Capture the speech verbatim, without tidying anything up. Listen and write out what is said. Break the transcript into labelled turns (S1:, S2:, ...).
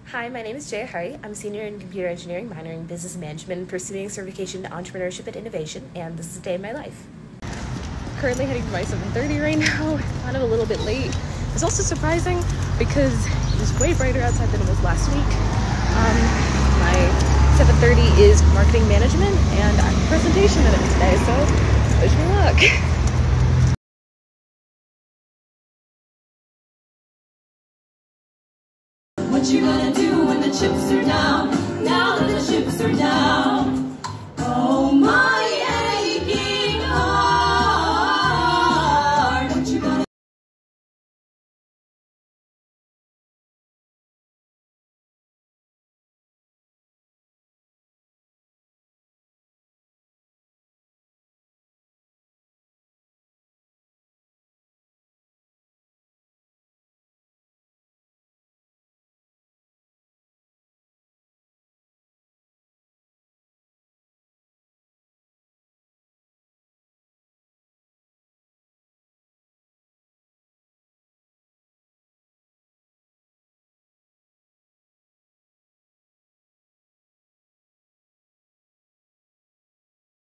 S1: Hi, my name is Jaya Hari. I'm a senior in computer engineering, minoring in business management, pursuing certification in entrepreneurship and innovation, and this is a day in my life. Currently heading to my seven thirty right now, kind of a little bit late. It's also surprising because it was way brighter outside than it was last week. Um, my seven thirty is marketing management, and I have a presentation in it today, so wish me luck.
S2: What you gonna do when the chips are down? Now that the chips are down. Oh.